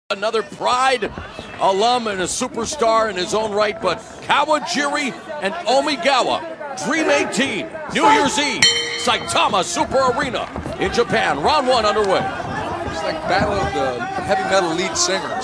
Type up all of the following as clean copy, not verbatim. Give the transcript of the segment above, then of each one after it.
Another Pride alum and a superstar in his own right, but Kawajiri and Omigawa, Dream 18, New Year's Eve, Saitama Super Arena in Japan. Round one underway. It's like battle of the heavy metal lead singers.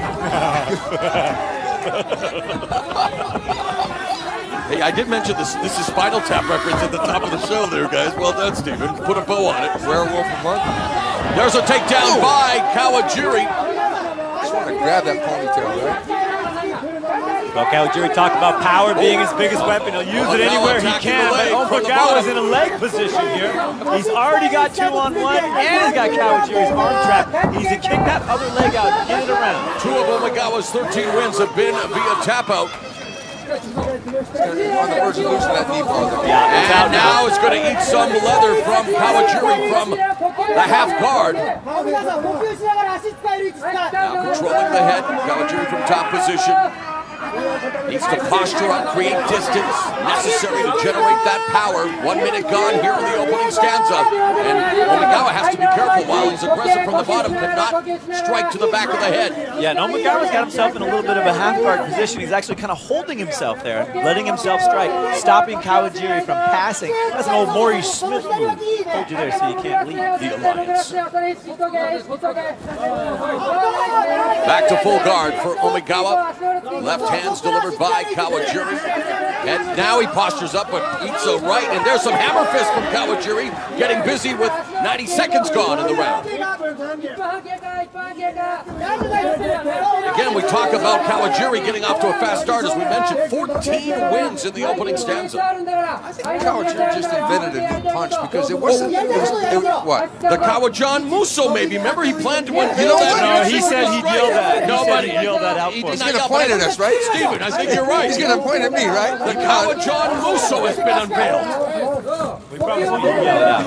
Hey, I did mention this is Spinal Tap reference at the top of the show there, guys. Well done, Steven. Put a bow on it. Werewolf of London. There's a takedown by Kawajiri. Just want to grab that ponytail, right? Well, Kawajiri talked about power being his biggest weapon. He'll use it anywhere he can. But Omigawa's in a leg position here. He's already got 2-on-1, and he's got Kawajiri's arm trap. He needs to kick that other leg out, get it around. Two of Omigawa's 13 wins have been via tap out. On the verge of losing that knee bar. Yeah, and now it's going to eat some leather from Kawajiri from the half guard. Now controlling the head, Kawajiri from top position. Needs to posture up, create distance necessary to generate that power. 1 minute gone here in the opening stanza. And Omigawa has to be careful while he's aggressive from the bottom, cannot strike to the back of the head. Yeah, and Omigawa's got himself in a little bit of a half guard position. He's actually kind of holding himself there, letting himself strike, stopping Kawajiri from passing. That's an old Maurice Smith move. Hold you there so you can't leave the alliance. Back to full guard for Omigawa. Left hands delivered by Kawajiri. And now he postures up but eats a right. And there's some hammer fist from Kawajiri, getting busy with 90 seconds gone in the round. Again, we talk about Kawajiri getting off to a fast start. As we mentioned, 14 wins in the opening stanza. I think Kawajiri just invented a new punch because it wasn't, what? The Kawajan Muso, maybe. Remember, he planned to win. No, he said he'd yell that. Nobody yelled that out for him. He's going to point at us, right? Steven, I think you're right. He's going to point at me, right? The Kawajan Muso has been unveiled. We probably won't yell it out.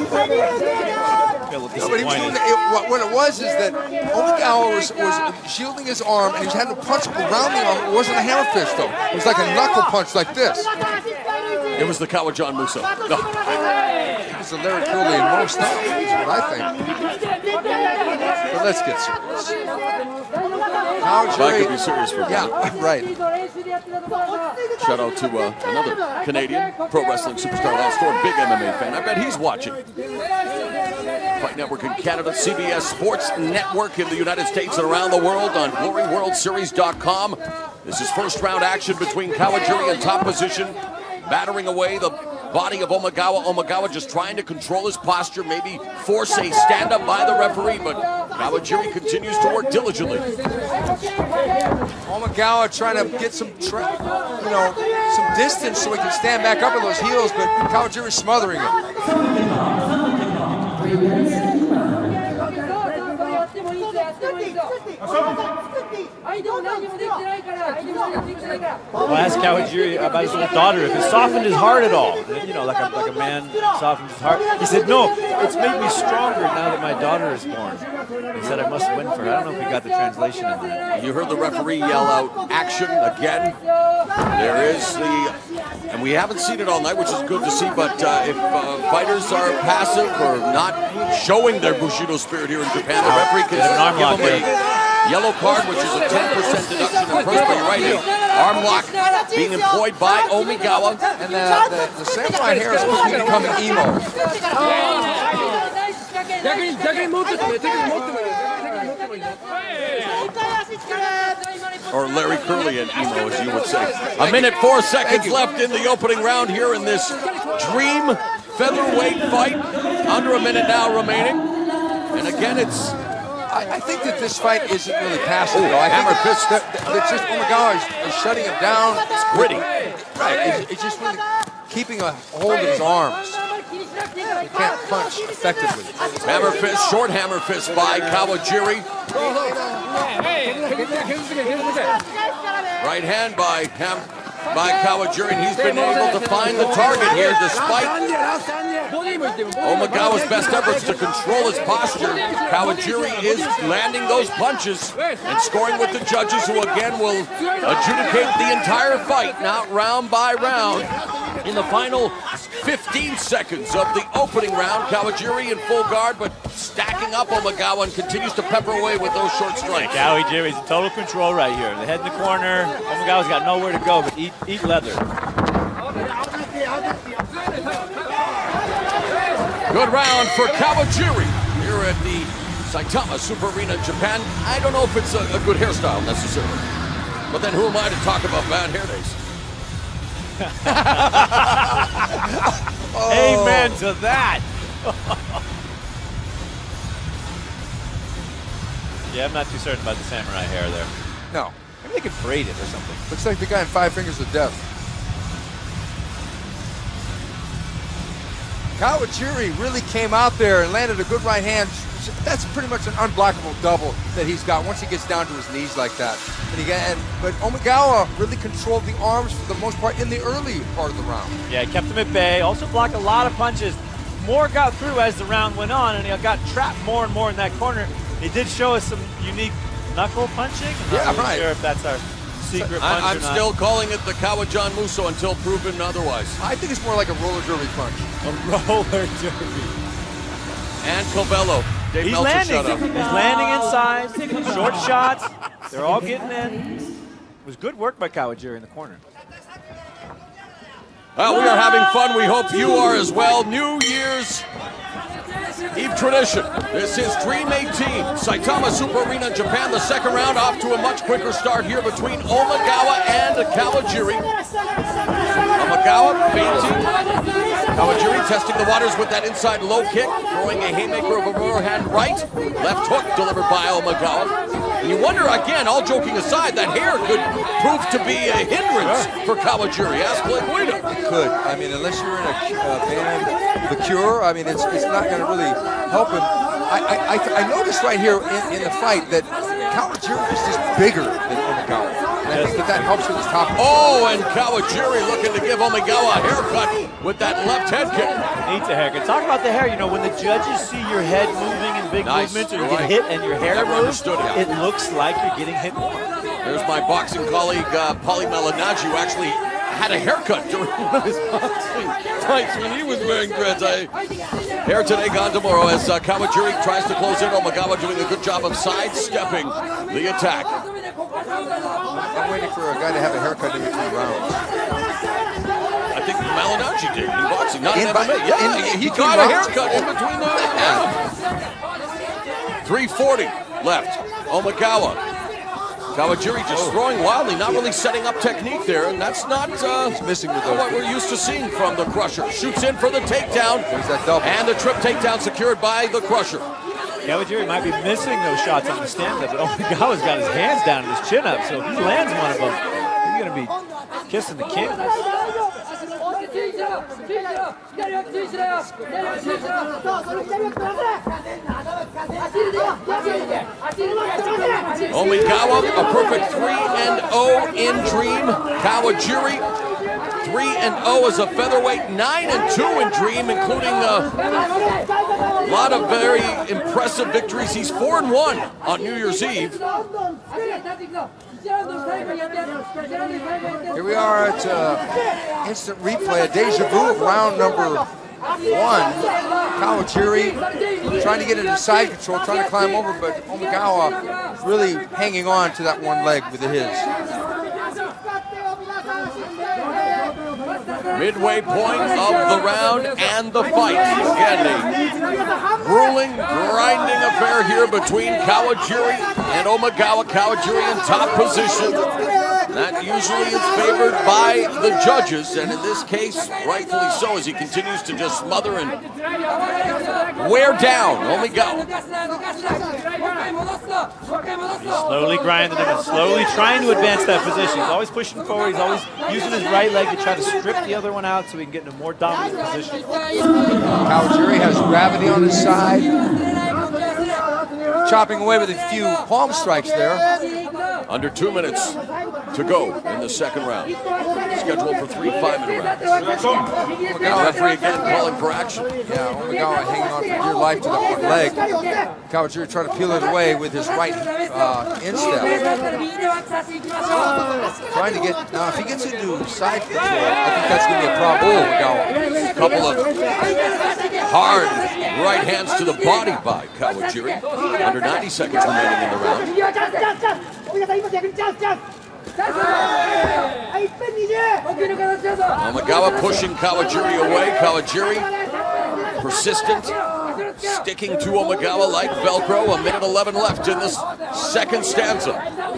But what it was is that Omigawa was shielding his arm and he was having to punch around the arm. It wasn't a hammer fist, though. It was like a knuckle punch like this. It was the Kawajan Muso. No. It was a Larry Curly in more style, is what I think. But let's get serious. If I could be serious for a minute. Yeah, right. Shout out to another Canadian pro wrestling superstar, Lance Storm, big MMA fan. I bet he's watching. Fight Network in Canada, CBS Sports Network in the United States and around the world on GloryWorldSeries.com. This is first round action between Kawajiri in top position, battering away the body of Omigawa. Omigawa just trying to control his posture, maybe force a stand-up by the referee, but Kawajiri continues to work diligently. Omigawa trying to get some distance so he can stand back up on those heels, but Kawajiri smothering him. Well, ask Kawajiri about his little daughter if it softened his heart at all. You know, like a man softens his heart. He said, no, it's made me stronger now that my daughter is born. He said, I must win for her. I don't know if you got the translation in there. You heard the referee yell out, action again. There is and we haven't seen it all night, which is good to see, but if fighters are passive or not showing their Bushido spirit here in Japan, the referee can give them a yellow card, which is a 10% deduction in first, but you're right, arm lock being employed by Omigawa. And the samurai hair is quickly becoming emo. Or Larry Curly and emo, as you would say. A minute, 4 seconds left in the opening round here in this Dream featherweight fight. Under a minute now remaining. And again, I think that this fight isn't really passive, though. I think it's just Omigawa is shutting him down. It's gritty. Right. It's just really keeping a hold of his arms. He can't punch effectively. Hammer fist, short hammer fist by Kawajiri. Right hand by Kawajiri, and he's been able to find the target here despite Omigawa's best efforts to control his posture. Kawajiri is landing those punches and scoring with the judges, who again will adjudicate the entire fight, not round by round. In the final 15 seconds of the opening round, Kawajiri in full guard, but stacking up Omagawa and continues to pepper away with those short strikes. Kawajiri's in total control right here. The head in the corner. Omagawa's got nowhere to go but eat leather. Good round for Kawajiri here at the Saitama Super Arena in Japan. I don't know if it's a good hairstyle necessarily, but then who am I to talk about bad hair days? Amen to that. Yeah, I'm not too certain about the samurai hair there. No. Maybe they could braid it or something. Looks like the guy in 5 Fingers of Death. Kawajiri really came out there and landed a good right hand. That's pretty much an unblockable double that he's got once he gets down to his knees like that. But Omagawa really controlled the arms for the most part in the early part of the round. Yeah, he kept him at bay. Also blocked a lot of punches. More got through as the round went on, and he got trapped more and more in that corner. He did show us some unique knuckle punching. I'm not really sure if that's our secret punch I'm or not. still calling it the Kawajan Muso until proven otherwise. I think it's more like a roller derby punch. A roller derby. And Cobello. Dave He's Meltzer landing. shut up. He's landing inside. Short shots. They're all getting in. It was good work by Kawajiri in the corner. Well, we are having fun. We hope you are as well. New Year's Eve tradition. This is Dream 18, Saitama Super Arena in Japan. The second round off to a much quicker start here between Omagawa and Kawajiri. Omagawa painting. Kawajiri testing the waters with that inside low kick, throwing a haymaker of a overhand right. Left hook delivered by Omagawa. And you wonder again, all joking aside, that hair could prove to be a hindrance for Kawajiri. Ask Blake Guida. It could. I mean, unless you're in a band, The Cure, I mean, it's not going to really help him. I noticed right here in the fight that Kawajiri is just bigger than Omagawa. And I think that helps with his top. Oh, and Kawajiri looking to give Omagawa a haircut with that left head kick. Needs a haircut. Talk about the hair. You know, when the judges see your head moving in big movements, or you get hit and your hair moves, it looks like you're getting hit more. There's my boxing colleague, Paulie Malignaggi, who actually had a haircut during one of his boxing fights when he was wearing dreads. Hair today, gone tomorrow, as Kawajiri tries to close in. Omagawa doing a good job of sidestepping the attack. I'm waiting for a guy to have a haircut in between rounds. I think Malignaggi did in boxing, not in MMA. Yeah, he got a haircut in between the rounds. 3:40 left. Omagawa. Kawajiri just throwing wildly, not really setting up technique there, and that's not missing with what we're used to seeing from the Crusher. Shoots in for the takedown, there's that double. And the trip takedown secured by the Crusher. Kawajiri might be missing those shots on the stand-up, but Omagawa's got his hands down and his chin up, so if he lands one of them, he's going to be kissing the king. Omagawa, a perfect 3-0 in Dream. Kawajiri, 3-0 as a featherweight, 9-2 in Dream, including a lot of very impressive victories. He's 4-1 on New Year's Eve. Here we are at instant replay, a deja vu of round number 1. Kawajiri trying to get into side control, trying to climb over, but Omagawa really hanging on to that one leg with his. Midway point of the round and the fight. Again, a grueling, grinding affair here between Kawajiri and Omagawa. Kawajiri in top position. That usually is favored by the judges, and in this case, rightfully so, as he continues to just smother and wear down Omagawa. He's slowly grinding him and slowly trying to advance that position. He's always pushing forward. He's always using his right leg to try to strip the other one out so he can get in a more dominant position. Kawajiri has gravity on his side. Chopping away with a few palm strikes there. Under 2 minutes to go in the second round. Scheduled for 3 5-minute rounds. The referee again calling for action. Yeah, Omigawa hanging on for dear life to the one leg. Kawajiri trying to peel it away with his right instep. Trying to get, now if he gets into side control, I think that's going to be a problem for Omigawa. A couple of hard right hands to the body by Kawajiri. Under 90 seconds remaining in the round. Omigawa pushing Kawajiri away. Kawajiri persistent, sticking to Omigawa like Velcro. 1:11 left in this second stanza.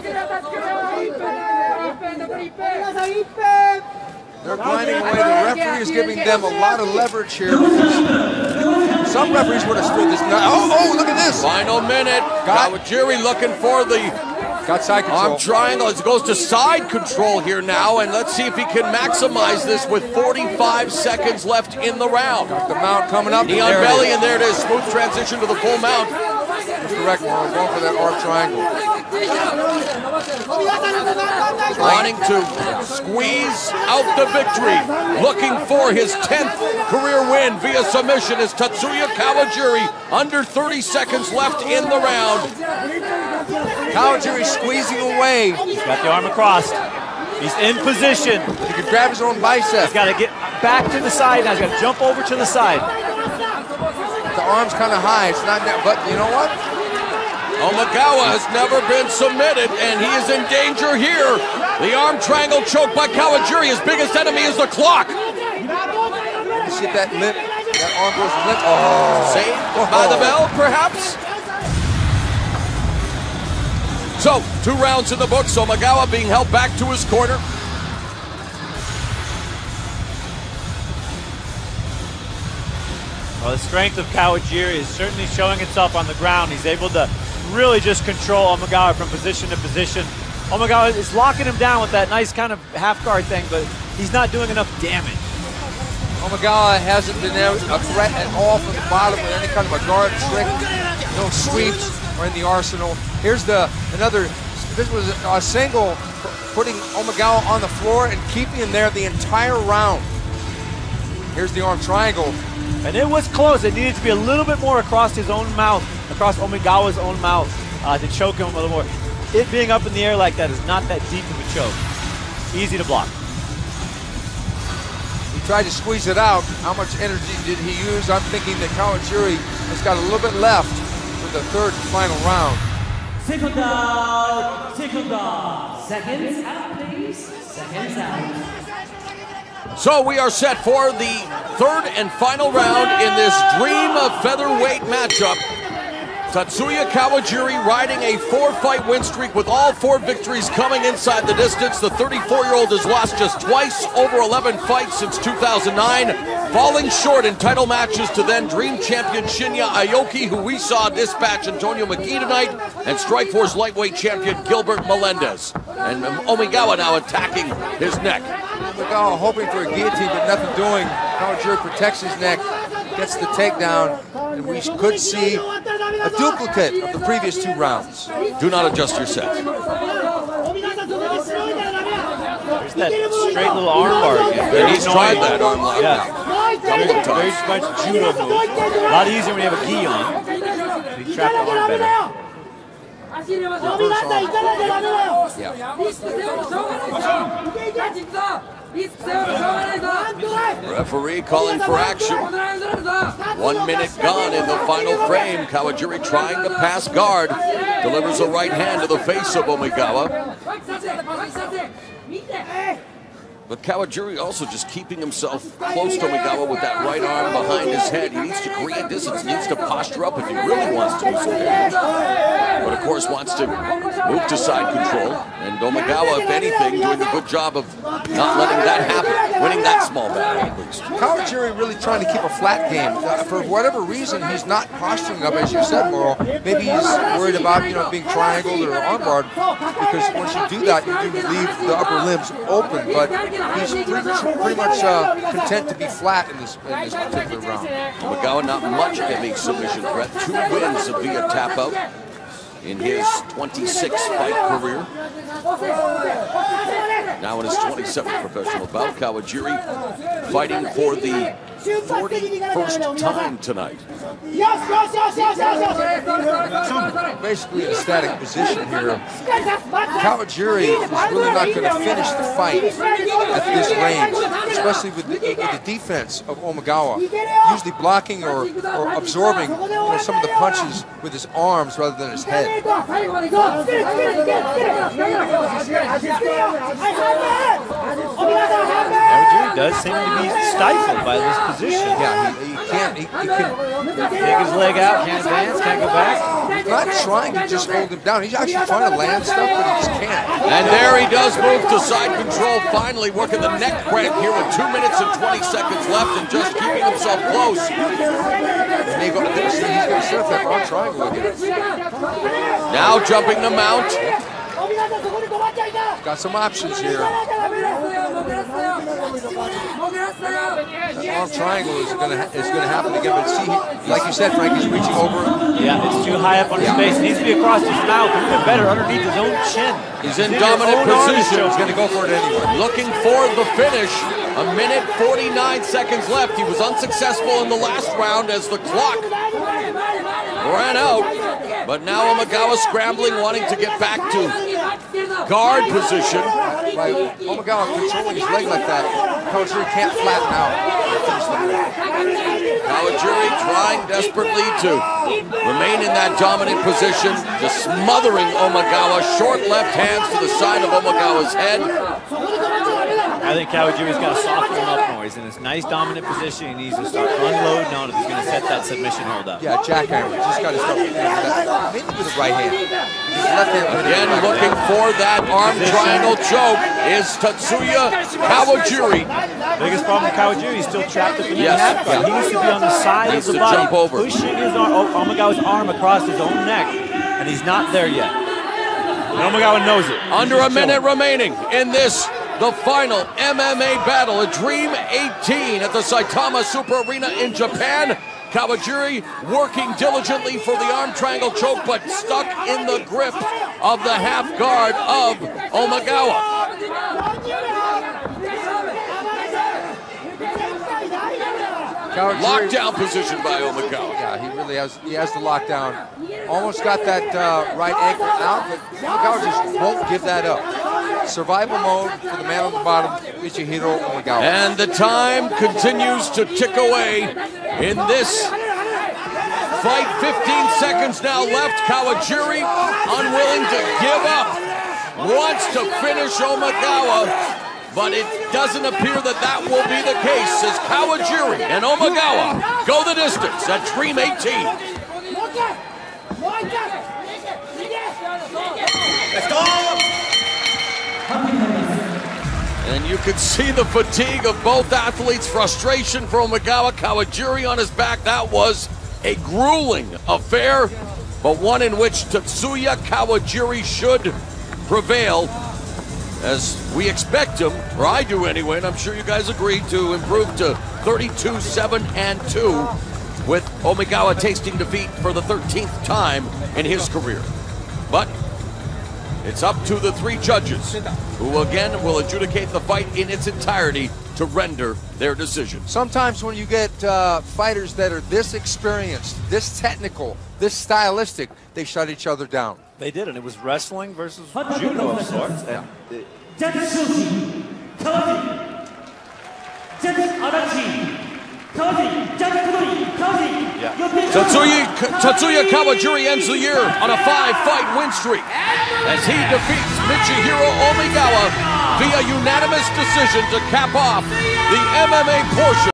They're grinding away. The referee is giving them a lot of leverage here. Some referees would have stood this. Oh, look at this. Final minute. Kawajiri looking for the got side control. Arm triangle. It goes to side control here now, and let's see if he can maximize this with 45 seconds left in the round. Got the mount coming up. Knee on belly, and there it is. Smooth transition to the full mount. That's correct, Marlon. Going for that arm triangle. Wanting to squeeze out the victory. Looking for his 10th career win via submission is Tatsuya Kawajiri. Under 30 seconds left in the round. Kawajiri squeezing away. He's got the arm across. He's in position. He can grab his own bicep. He's got to get back to the side now. He's got to jump over to the side. The arm's kind of high. It's not that, but you know what? Omigawa has never been submitted, and he is in danger here. The arm triangle choke by Kawajiri. His biggest enemy is the clock. You see that lip? That arm goes limp. Oh. Saved by the bell, perhaps? So, 2 rounds in the books. Omigawa being held back to his corner. Well, the strength of Kawajiri is certainly showing itself on the ground. He's able to really just control Omigawa from position to position. Omigawa is locking him down with that nice kind of half guard thing, but he's not doing enough damage. Omigawa hasn't been a threat at all from the bottom with any kind of a guard trick. No sweeps are in the arsenal. Here's another, this was a single putting Omigawa on the floor and keeping him there the entire round. Here's the arm triangle. And it was close. It needed to be a little bit more across his own mouth, across Omigawa's own mouth to choke him a little more. It being up in the air like that is not that deep of a choke. Easy to block. He tried to squeeze it out. How much energy did he use? I'm thinking that Kawajiri has got a little bit left for the third and final round. Second down. Seconds out, please. Seconds out. So we are set for the third and final round in this dream of featherweight matchup. Tatsuya Kawajiri riding a 4-fight win streak with all 4 victories coming inside the distance. The 34-year-old has lost just twice over 11 fights since 2009, falling short in title matches to then Dream champion Shinya Aoki, who we saw dispatch Antonio McKee tonight, and Strikeforce lightweight champion Gilbert Melendez. And Omigawa now attacking his neck. Omigawa hoping for a guillotine, but nothing doing. Kawajiri protects his neck, gets the takedown, and we could see a duplicate of the previous 2 rounds. Do not adjust your set. There's that straight little arm bar again. And he's tried that arm lock now. Couple of Very times. much judo move. A lot easier when you have a gi on. You trap the arm better. Referee calling for action. 1 minute gone in the final frame. Kawajiri trying to pass guard. Delivers a right hand to the face of Omigawa. But Kawajiri also just keeping himself close to Omigawa with that right arm behind his head. He needs to create distance, needs to posture up if he really wants to do some damage. But of course wants to move to side control. And Omigawa, if anything, doing a good job of not letting that happen, winning that small battle at least. Kawajiri really trying to keep a flat game. For whatever reason, he's not posturing up, as you said, Merle. Maybe he's worried about, being triangled or armbarred, because once you do that, you do leave the upper limbs open. But he's pretty much content to be flat in this particular round. Omigawa not much of a submission threat. 2 wins via tap out. in his 26-fight career. Now in his 27th professional bout, Kawajiri fighting for the 41st time tonight. Basically in a static position here. Kawajiri is really not going to finish the fight at this range, especially with the defense of Omagawa, usually blocking or absorbing some of the punches with his arms rather than his head. Kawajiri does seem to be stifled by this position. Yeah, he can't. He can take his leg out, can't advance, can't go back. He's not trying to just hold him down. He's actually trying to land stuff, but he just can't. And there he does move to side control, finally working the neck crank here with 2 minutes and 20 seconds left and just keeping himself close. And he's going to set up that arm triangle again. Now jumping the mount. Got some options here. That arm triangle is going to happen again, but see, like you said, Frank, he's reaching over. Yeah, it's too high up on his face. It needs to be across his mouth, even better, underneath his own chin. He's in dominant position. He's going to go for it anyway. Looking for the finish. 1 minute, 49 seconds left. He was unsuccessful in the last round as the clock ran out. But now Omagawa scrambling, wanting to get back to guard position. By Omagawa controlling his leg like that, Kawajiri can't flatten out. Kawajiri trying desperately to remain in that dominant position, just smothering Omagawa. Short left hands to the side of Omagawa's head. I think Kawajiri's got to soften him up more. He's in this nice dominant position. He needs to start unloading on if he's going to set that submission hold up. Yeah, jackhammer. Just got to start with that. Maybe with the right hand. Again, looking for that arm triangle choke is Tatsuya Kawajiri. Biggest problem with Kawajiri, he's still trapped at the half guard. He needs to be on the side of the body, pushing his Omagawa's arm across his own neck, and he's not there yet. And Omagawa knows it. Under a minute remaining in this, the final MMA battle, a Dream 18 at the Saitama Super Arena in Japan. Kawajiri working diligently for the arm triangle choke, but stuck in the grip of the half guard of Omagawa. Lockdown position by Omagawa. Yeah, he really has. He has the lockdown. Almost got that right ankle out, but Omagawa just won't give that up. Survival mode for the man on the bottom, Michihiro Omagawa. And the time continues to tick away in this fight. 15 seconds now left. Kawajiri unwilling to give up. Wants to finish Omagawa, but it doesn't appear that will be the case as Kawajiri and Omagawa go the distance at Dream 18. Let's go! And you can see the fatigue of both athletes, frustration for Omagawa, Kawajiri on his back. That was a grueling affair, but one in which Tatsuya Kawajiri should prevail, as we expect him, or I do anyway, and I'm sure you guys agree, to improve to 32-7-2, with Omagawa tasting defeat for the 13th time in his career. But it's up to the three judges, who again will adjudicate the fight in its entirety to render their decision. Sometimes when you get fighters that are this experienced, this technical, this stylistic, they shut each other down. They did, and it was wrestling versus judo of sorts. And Tatsuya Kawajiri ends the year on a 5-fight win streak as he defeats Michihiro Omagawa via unanimous decision to cap off the MMA portion